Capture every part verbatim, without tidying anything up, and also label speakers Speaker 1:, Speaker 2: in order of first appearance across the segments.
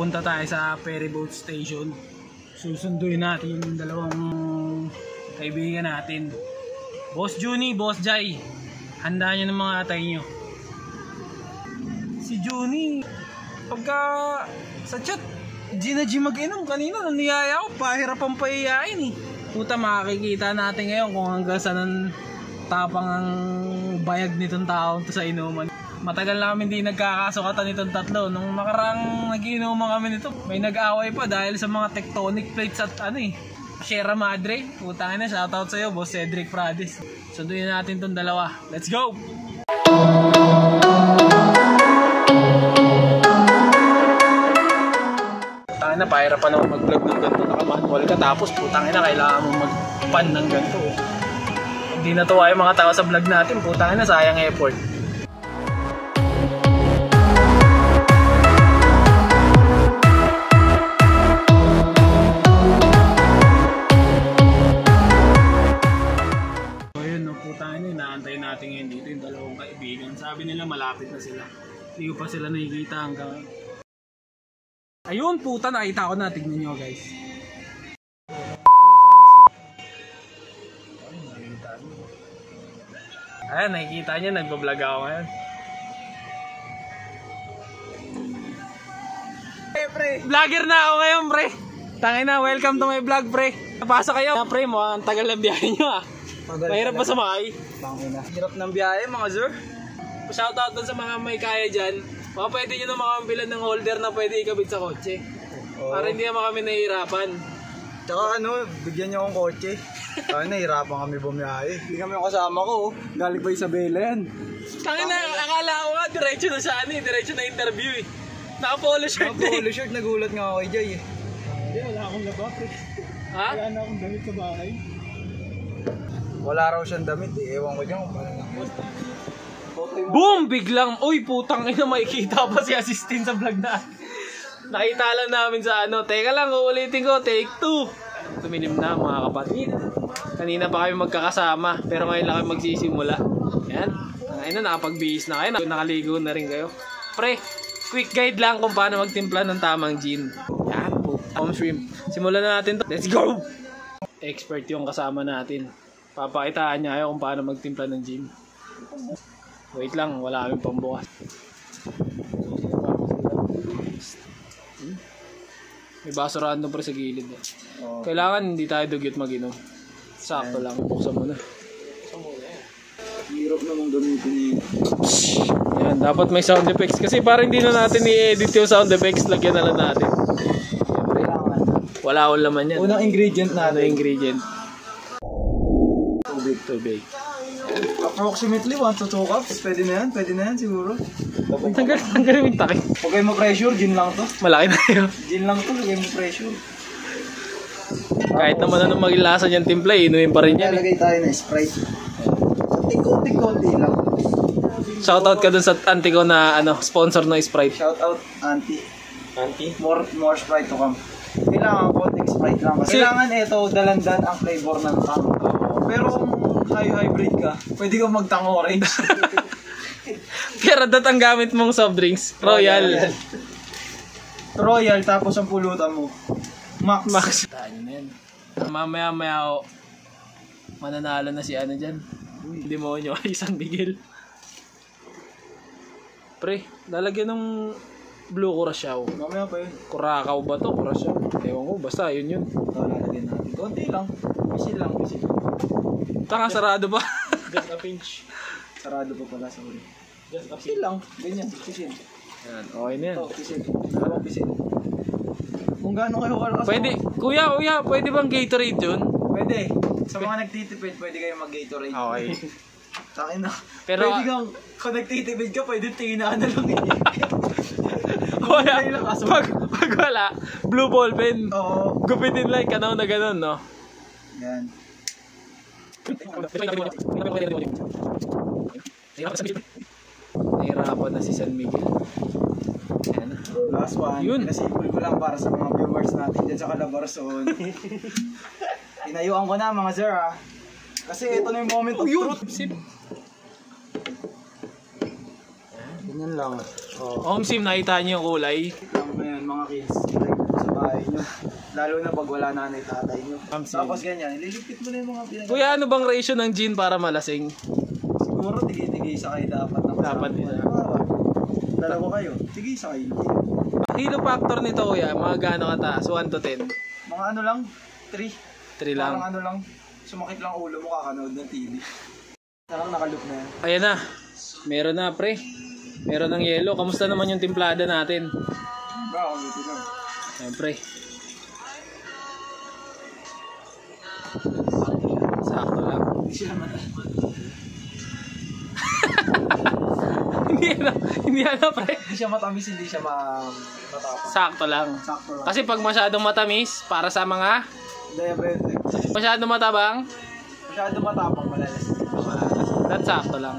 Speaker 1: Pupunta tayo sa ferryboat station. Susunduin natin yung dalawang kaibigan natin. Boss Juni, Boss Jai. Handa nyo ng mga atay nyo. Si Juni, pagka sa chat, Gina G mag-inom kanina, naniyaya ako, pahirap ang paiyain eh. Puta, makikita natin ngayon kung hanggang saan ang tapang ang bayag nitong taong to sa inuman. Matagal na kami hindi nagkakasukatan nitong tatlo. Nung nakarang nag-inuman kami nito, may nag-away pa dahil sa mga tectonic plates at ano eh, Sierra Madre. Putangin na, shoutout sa'yo, Boss Cedric Pradis. Sunduin natin tong dalawa. Let's go! Putangin na, pahirap pa naman mag-vlog ng ganito. Naka-manual ka tapos putangin na, kailangan mo mag-pan ng ganito. Hindi natuwa yung mga tao sa vlog natin. Putangin na, sayang effort. Inaantay natin ngayon dito yung dalawang kaibigan. Sabi nila malapit na sila. Hindi ko pa sila nakikita hanggang... Ayun, puta, nakita ko na. Tignan nyo, guys. Ayan, nakikita nyo. Nagbablog ako ngayon. Hey, pre! Vlogger na ako ngayon, pre! Tangin na, welcome to my vlog, pre! Napasa kayo. Pre, mukhang tagal ng biyahe nyo, ah. Mahirap pa sumakay. Hirap ng biyahe mga sir. Shoutout dun sa mga may kaya dyan. Baka pwede nyo naman makambilan ng holder na pwede ikabit sa kotse. Oh. Para hindi naman kami nahihirapan.
Speaker 2: Tsaka ano, bigyan nyo akong kotse. Kaya nahihirapan kami bumiyahe. Hindi kami yung kasama ko. Galing pa Isabela yan.
Speaker 1: Tangin na, akala ko nga diretso na sa ano eh. Diretso na interview eh. Naka-polo shirt na eh.
Speaker 2: Naka-polo shirt, nagulat nga ako kay Jay eh.
Speaker 1: Hindi, wala akong labak eh. Ha?
Speaker 2: Wala na akong damit sa bahay. Wala raw siyang damit eh. Ewan ko dyan kung paano lang.
Speaker 1: Boom! Biglang, uy putang ina, makikita pa si assistant sa vlog na. Nakita lang namin sa ano. Teka lang, uulitin ko. Take two. Tuminim na mga kapatid. Kanina pa kami magkakasama. Pero ngayon lang kami magsisimula. Yan. Ngayon na, nakapag-bihis na kayo. Nakaligo na rin kayo. Pre, quick guide lang kung paano magtimpla ng tamang gin. Yan po. Home shrimp. Simulan na natin to. Let's go! Expert yung kasama natin. Papakitaan niya kayo kung paano magtimpla ng gin. Wait lang, wala kaming pambukas. Hmm? May baso random pa sa gilid. Eh. Oh. Kailangan hindi tayo dugyot mag-inom. Sakto lang, buksan mo na.
Speaker 2: Hirap namang gamitin eh.
Speaker 1: Yan, dapat may sound effects. Kasi parang hindi na natin i-edit yung sound effects. Lagyan na lang natin. Wala akong laman yan.
Speaker 2: Unang ingredient natin.
Speaker 1: Unang ingredient.
Speaker 2: Tubig.
Speaker 1: Tubig.
Speaker 2: Approximately one to two cups. Pwede na yan, pwede na yan siguro.
Speaker 1: Tanggal, tanggal yung takip.
Speaker 2: Huwag kayo mag-pressure, gin lang to.
Speaker 1: Malaki na yun.
Speaker 2: Gin lang to, huwag kayo mag-pressure.
Speaker 1: Kahit naman anong maging lasa niyang timpla, inumin pa rin yan.
Speaker 2: Nalagay tayo na Sprite. Konti-konti lang.
Speaker 1: Shoutout ka dun sa auntie ko na ano, sponsor ng Sprite.
Speaker 2: Shoutout, auntie.
Speaker 1: Auntie?
Speaker 2: More, more Sprite to come. Kailangan konting Sprite lang. Kailangan ito, dalandan ang flavor ng tang. Pero kung hybrid ka, pwede kang magtang orange.
Speaker 1: Pero dat ang gamit mong soft drinks, Royal.
Speaker 2: Royal, Royal tapos ang pulutan mo, Max.
Speaker 1: Max. Mamaya maya ako, mananalo na si ano dyan. Demonyo ay San Miguel. Pre, lalagyan ng blue curacao.
Speaker 2: Mamaya pa yun.
Speaker 1: Curacao ba to? Curacao? Ewan ko, basta yun yun.
Speaker 2: Ito, lalagyan natin. Konti lang. Pisil lang, pisil.
Speaker 1: Taka, sarado ba?
Speaker 2: Just a pinch. Sarado pa pala sa huli. Just a pisil lang. Ganyan, pisil.
Speaker 1: Yan, okay na yan.
Speaker 2: Ito, pisil. Dalawang pisil. Kung gaano kayo kalakas.
Speaker 1: Pwede, kuya, kuya, pwede bang Gatorade yun?
Speaker 2: Pwede. Sa mga nagtitipid, pwede kayo mag-Gatorade.
Speaker 1: Okay.
Speaker 2: Takin na.
Speaker 1: Pero,
Speaker 2: pwede kang, kung nagtitipid ka, pwede tina na lang eh.
Speaker 1: Kuya, pag, pag wala, blue ball pen.
Speaker 2: Oo.
Speaker 1: Gupitin like, kanaw na ganun, no?
Speaker 2: Yan.
Speaker 1: Nahirapan na si San Miguel. Ayan.
Speaker 2: Last one.
Speaker 1: Yun.
Speaker 2: Nasipul ko lang para sa mga viewers natin dyan sa Calabarzon. Tinayuan ko na mga sir ah. Kasi ito na yung moment of
Speaker 1: yun.
Speaker 2: truth.
Speaker 1: Sip.
Speaker 2: Ganyan lang.
Speaker 1: Oh. Home sim, nakita niyo yung kulay.
Speaker 2: Ano ba yan? ganyan, mga kids, ilagay mo sa bahay nyo. Lalo na pag wala nanay tatay nyo. Tapos ganyan, liligpit mo na yung mga pinag-
Speaker 1: Kuya, ano bang ratio ng gin para malasing?
Speaker 2: Siguro tigay-tigay sa kayo dapat. Ng
Speaker 1: Dapat isa.
Speaker 2: Dalawa kayo, tigay sa kayo.
Speaker 1: Kilo factor nito kuya, mga gaano kataas? one to ten?
Speaker 2: Mga ano lang, three.
Speaker 1: three lang.
Speaker 2: Parang ano lang, sumakit lang ulo mo kakanood ng T V. Parang nakaloop na yan.
Speaker 1: Ayan na. Meron na pre. Meron ng yelo. Kamusta naman yung timplada natin?
Speaker 2: Ba, ako dito lang.
Speaker 1: Ayan pre. Sakto lang.
Speaker 2: Hindi sila mata.
Speaker 1: Hindi na. Hindi na pre.
Speaker 2: Hindi siya matamis, hindi siya ma matapang.
Speaker 1: Sakto lang.
Speaker 2: Sakto lang.
Speaker 1: Kasi pag masyadong matamis, para sa mga
Speaker 2: Diabetic.
Speaker 1: masyadong matabang,
Speaker 2: Masyado matapang, malalas.
Speaker 1: that's sakto lang.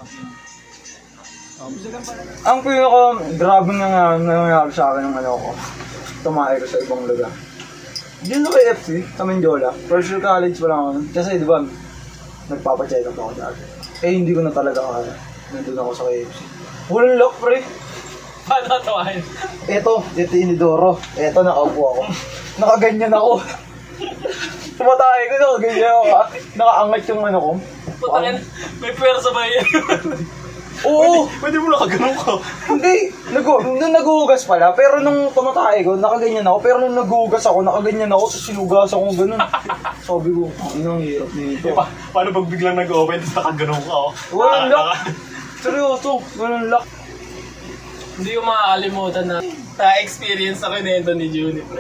Speaker 2: Ang pinaka grabe nga nga nangyayari sa akin ng ano ko. Tumae ko sa ibang lugar. Diyan na kay F C, sa Mendiola. First year college pa lang ako. Kasi di ba, nagpapacheck up ako dati. Eh hindi ko na talaga kaya. Nandun ako sa K F C. Walang lock pre.
Speaker 1: Paano tawain?
Speaker 2: Eto, ito inidoro. Eto, nakaupo ako. Nakaganyan ako. Tumatay ko, nakaganyan ako. Nakaangat yung ano ko.
Speaker 1: Putangin, may pwersa ba yan?
Speaker 2: Oo!
Speaker 1: Pwede mo nakaganon ka.
Speaker 2: Hindi! Nag nung naghuhugas pala, pero nung tumatay ko, nakaganyan ako. Pero nung naghuhugas ako, nakaganyan ako, tapos sinugasan ko ganun. Sabi ko, ano ang hirap nito.
Speaker 3: Pa paano pag biglang nag-open, tapos nakaganon ka, oh?
Speaker 2: Walang lock! Seryoso, walang lock.
Speaker 1: Hindi ko makakalimutan na na-experience ako nito ni Juni, pre.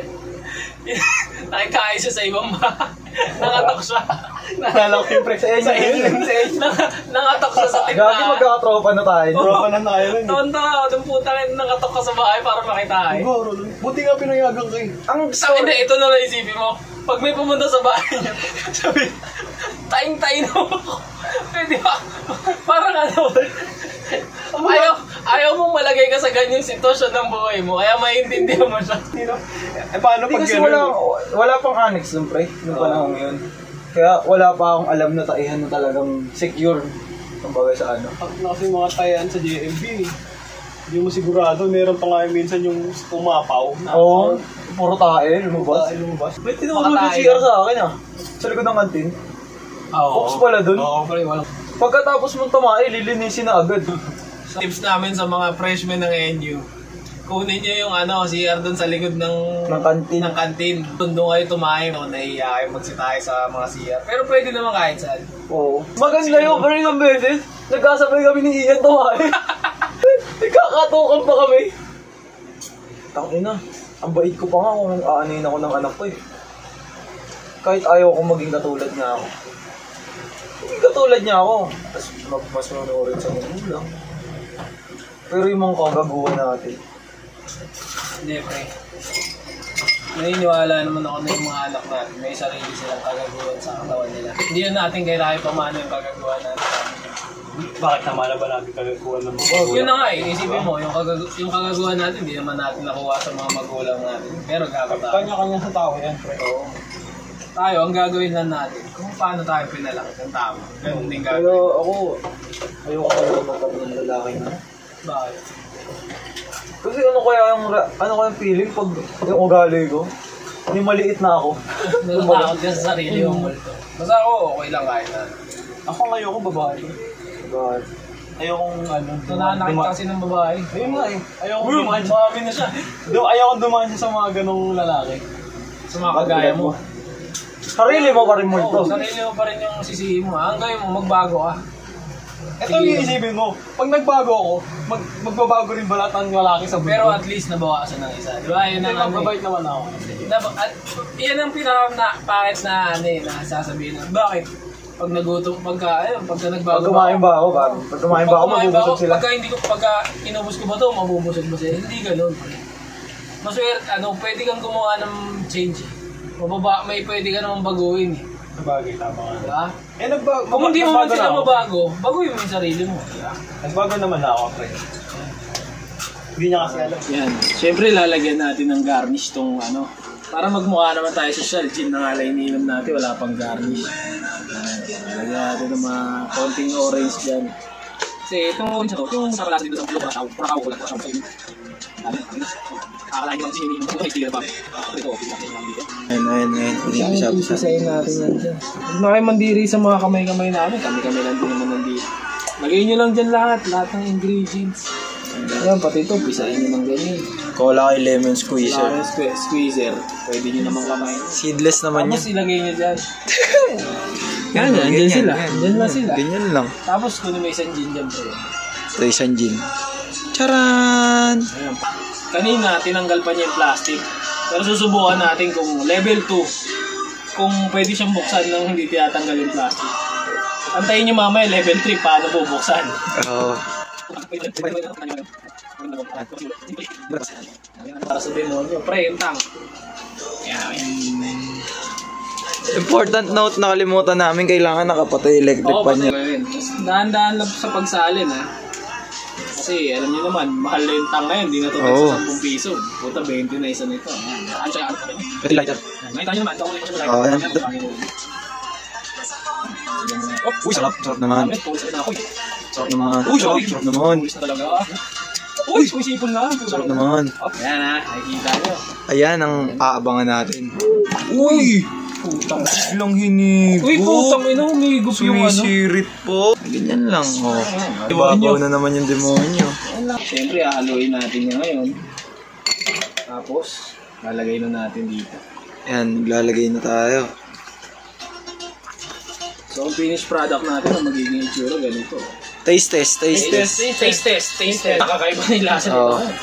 Speaker 1: Nakikain siya sa ibang bahay. Nakatok siya.
Speaker 2: Nalala ko yung pre sa inyo.
Speaker 1: Sa inyo. Naka- Nakatok siya sa
Speaker 2: Gagi,
Speaker 1: tindahan.
Speaker 2: magkakatropa na tayo.
Speaker 3: Tropa na tayo nun.
Speaker 1: Tonto ako, dun putang nakatok ka sa bahay para makitain.
Speaker 3: Siguro, buti nga pinayagan kayo.
Speaker 2: Ang
Speaker 1: Sabi na, ito na lang isipin mo. Pag may pumunta sa bahay niya, sabi, taing-taing mo ako. Pwede ba? Parang ano, ayaw, ayaw mong malagay ka sa ganyang sitwasyon ng buhay mo, kaya maintindihan mo siya.
Speaker 3: Eh, paano
Speaker 2: Hindi
Speaker 3: pag
Speaker 2: kasi
Speaker 3: gano'n?
Speaker 2: wala, wala pang annex nun pre, nung panahon yun. Kaya wala pa akong alam na taihan na talagang secure. Kumbaga sa ano.
Speaker 3: Kasi mga tayan sa J M B, hindi mo sigurado. Meron pa nga minsan yung umapaw.
Speaker 2: Oo, puro tae, lumabas.
Speaker 3: Tayo lumabas.
Speaker 2: May tinuro
Speaker 1: Mga
Speaker 2: yung
Speaker 1: tae
Speaker 2: C R sa akin ah. Sa likod ng kantin.
Speaker 1: Oo.
Speaker 2: Box pala dun.
Speaker 3: Oo.
Speaker 1: Pre, walang
Speaker 2: Pagkatapos mong tumae, lilinisin na agad.
Speaker 1: tips namin sa mga freshmen ng N U. Kunin nyo yung ano, C R doon sa likod ng,
Speaker 2: Ng kantin.
Speaker 1: ng kantin. Doon doon kayo tumahin o nahiya kayo magsitahe sa mga C R. Pero pwede naman kahit saan.
Speaker 2: Oo. Maganda yun, pero yung beses, nagkasabay kami ni Ian tumae. Nagkakatukan pa kami. Tangina, ang bait ko pa nga kung aanin ako ng anak ko eh. Kahit ayaw kong maging katulad niya ako. Maging katulad niya ako. Tapos mas manonood sa magulang. Pero yung mga kagaguhan natin.
Speaker 1: Hindi, pre. Naniniwala naman ako na yung mga anak natin may sarili silang kagaguhan sa katawan nila. Hindi na natin kailangan pamano yung kagaguhan natin.
Speaker 3: Bakit naman na ba natin kagakuhan ng mga
Speaker 1: Yun na nga eh, isipin mo, yung, kagag yung kagaguhan natin, hindi naman natin nakuha sa mga magulang natin. Pero gagawin tayo.
Speaker 3: Kanya-kanya sa tao yan, pre.
Speaker 1: Oo. Tayo, ang gagawin lang natin, kung paano tayo pinalaki ng tama. Ganun din
Speaker 2: Pero
Speaker 1: gagawin.
Speaker 2: ako, ayoko talaga magkaroon ng lalaki na.
Speaker 1: Bakit?
Speaker 2: Kasi ano kaya yung, ra- ano kaya yung feeling pag yung ugali ko? Yung maliit na ako.
Speaker 1: Natatakot ka sa sarili yung multo. Basta ako, okay lang kahit na.
Speaker 3: Ako ngayon ko babae.
Speaker 2: God.
Speaker 3: Ayokong ano,
Speaker 1: Nananakit
Speaker 3: duma-
Speaker 1: kasi ng babae.
Speaker 3: Ayun nga eh. Ayokong
Speaker 1: Uy,
Speaker 3: dumaan siya.
Speaker 1: mami na siya.
Speaker 3: Do, ayokong dumaan siya sa mga ganong lalaki.
Speaker 1: Sa mga kagaya mo.
Speaker 2: Sarili mo pa rin multo.
Speaker 1: Oo, sarili mo pa rin yung sisihin mo. Ang gawin mo, magbago ka.
Speaker 3: Ito yung iisipin mo. Pag nagbago ako, mag magbabago rin ba lahat ng lalaki sa mundo?
Speaker 1: Pero at least nabawasan ng isa. Di ba? Yun
Speaker 3: Hindi,
Speaker 1: ang ano eh.
Speaker 3: magbabait naman ako.
Speaker 1: Nab- at, yan ang pinaka na pangit na ano eh, na sasabihin na, bakit? Pag nagutom, pagka, ayun, pagka nagbago
Speaker 2: Pag kumain ba ako, ba? Pag kumain ba ako,
Speaker 1: Pag kumain ba
Speaker 2: mabubusog sila.
Speaker 1: Pagka hindi ko, pagka inubos ko ba ito, mabubusog ba sila? Hindi ganun. Maswerte, ano, pwede kang gumawa ng change. Mababa, may pwede ka namang baguhin eh.
Speaker 3: Sabagay, tama nga.
Speaker 1: Diba?
Speaker 3: Eh, nagbago.
Speaker 1: Kung hindi mo man
Speaker 3: nagbago
Speaker 1: sila
Speaker 3: na ako.
Speaker 1: mabago, baguhin mo yung sarili mo. Diba?
Speaker 3: Nagbago naman na ako, pre. Hindi niya kasi alam.
Speaker 1: Yan. Siyempre, lalagyan natin ng garnish tong ano. Para magmukha naman tayo social. Gin na nga lang ininom natin, wala pang garnish. Yan. Lalagyan natin ng mga konting orange dyan. Kasi itong orange na to, yung sa palasa dito sa ulo, parang parang wala pa siyang Akalain lang sinili mo kung sticker pa. Ito, okay natin lang dito.
Speaker 2: Ayun, ayun, ayun. Pinipisa-pisa.
Speaker 1: Pisain natin yan dyan. Huwag na kayo mandiri sa mga kamay-kamay namin. Kami-kami lang din naman nandito. Lagay nyo lang dyan lahat. Lahat ng ingredients. Ayan, pati ito. Pisain nyo ng ganyan.
Speaker 2: Cola kay lemon squeezer.
Speaker 1: Lemon sque- squeezer. Pwede nyo naman kamain.
Speaker 2: Seedless naman
Speaker 1: Tapos
Speaker 2: yan.
Speaker 1: ilagay nyo dyan. Yan, yan. Dyan sila. Dyan lang sila.
Speaker 2: Ganyan lang.
Speaker 1: Tapos kunin mo isang gin dyan, bro.
Speaker 2: Ito isang gin. Charan!
Speaker 1: Ayan. Kanina, tinanggal pa niya yung plastic. Pero susubukan natin kung level two, kung pwede siyang buksan nang hindi tinatanggal yung plastic. Antayin niyo mamaya, level three, paano bubuksan.
Speaker 2: Oo.
Speaker 1: Para sa demonyo, pre, yung tang. Ayan, ayan.
Speaker 2: Important note, nakalimutan namin, kailangan nakapatay electric
Speaker 1: Oo,
Speaker 2: pan
Speaker 1: pati
Speaker 2: niya.
Speaker 1: ko yun. Dahan-dahan lang sa pagsalin, ha. Kasi, alam niyo naman, mahal na yung tang ngayon, di na ito
Speaker 2: Oo.
Speaker 1: sa ten piso. Puta, twenty na isa nito. Ano siya, ano siya?
Speaker 2: Pati lighter.
Speaker 1: Nakita niyo naman, ito ako lang yung
Speaker 2: Oo, yan.
Speaker 1: Oh,
Speaker 2: Uy, sarap. Sarap naman.
Speaker 1: Sarap
Speaker 2: Sarap naman. Uy, sarap. Sarap naman.
Speaker 1: na talaga. Uy, sipon na.
Speaker 2: Sarap naman.
Speaker 1: Yan ha, nakikita nyo.
Speaker 2: Ayan ang aabangan natin. Uy!
Speaker 1: Putang.
Speaker 2: Biglang hinigo.
Speaker 1: Uy, putang ina, humigop yung ano.
Speaker 2: Sumisirit po. Ganyan lang, oh.
Speaker 1: Demonyo.
Speaker 2: Ibabaw na naman yung demonyo.
Speaker 1: Siyempre, hahaluin natin yan ngayon. Tapos, lalagay na natin dito.
Speaker 2: Ayan, maglalagay na tayo.
Speaker 1: So, ang finished product natin, ang magiging itsura, ganito.
Speaker 2: Taste test, taste test.
Speaker 1: Taste test, taste test. Nakakaiba na yung lasa
Speaker 2: Oo.
Speaker 1: nito.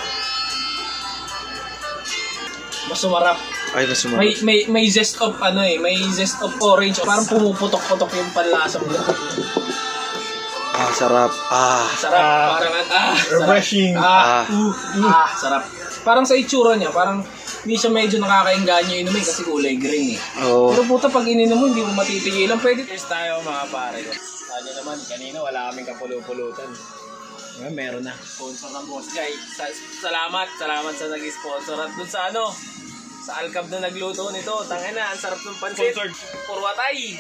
Speaker 1: Mas sumarap.
Speaker 2: Ay, mas sumarap.
Speaker 1: May may may zest of ano eh, may zest of orange. Parang pumuputok-putok yung panlasa mo.
Speaker 2: Ah, sarap. Ah.
Speaker 1: Sarap, parang ah,
Speaker 3: Refreshing.
Speaker 1: Sarap. Ah,
Speaker 2: Ah.
Speaker 1: uh, ah, sarap. Parang sa itsura niya, parang hindi siya medyo nakakainganyo inumin kasi kulay green eh.
Speaker 2: Oo.
Speaker 1: Pero puta, pag ininom mo, hindi mo matitigilan. Pwede test tayo mga pare. Kanya naman, kanina wala kaming kapulupulutan. Ngayon, meron na. Sponsor ng Boss Guy. Sa salamat, salamat sa nag-sponsor. At dun sa ano, sa Alcab na nagluto nito. Tangin na, ang sarap ng pansit.
Speaker 3: Sponsored.
Speaker 1: Purwatay.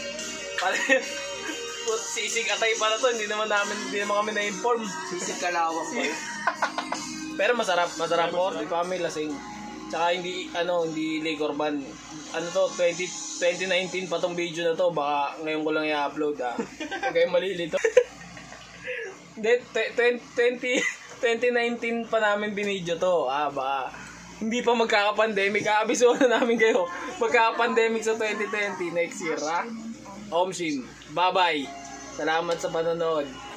Speaker 1: Sisig atay pala to, hindi naman namin, hindi naman kami na-inform. Sisig kalawang ko. Pero masarap, masarap po. Di pa kami lasing. Tsaka hindi, ano, hindi liquor ban. Ano to, twenty, twenty nineteen pa tong video na to. Baka ngayon ko lang i-upload ha. Huwag kayong malilito. Hindi, twenty, twenty nineteen pa namin binidyo to. Ah, baka hindi pa magkaka-pandemic. Aabiso na namin kayo. Magkaka-pandemic sa twenty twenty next year ha. Omshin, bye-bye. Salamat sa panonood.